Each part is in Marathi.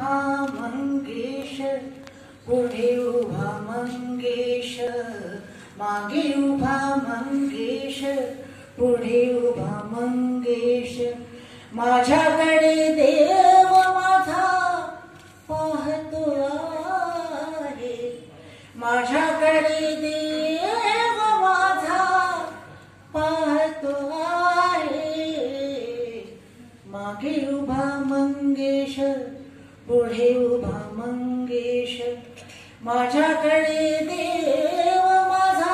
उभा मंगेश, पुढे उभा मंगेश, मागे उभा मंगेश, पुढे उभा मंगेश. माझ्याकडे देव माझा पाहतो आहे, माझ्याकडे देव माझा पाहतो आहे. मागे उभा मंगेश, पुढे उभा मंगेश, माझ्याकडे देव माझा,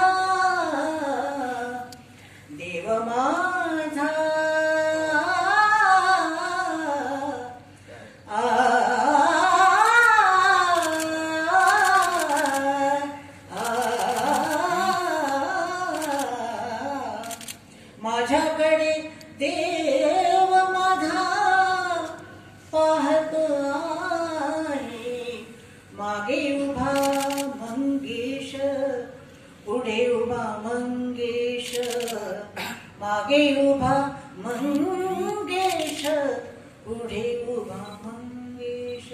देव माझा. माझ्याकडे देव माझा पाहतो आहे. मागे उभा मंगेश, पुढे उभा मंगेश, मागे उभा मंगेश, पुढे उभा मंगेश.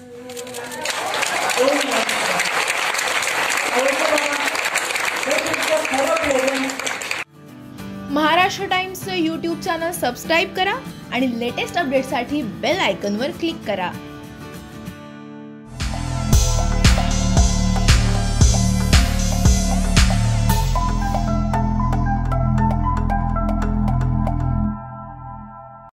महाराष्ट्र टाइम्सचं यूट्यूब चॅनल सबस्क्राईब करा आणि लेटेस्ट अपडेटसाठी बेल आयकॉनवर क्लिक करा.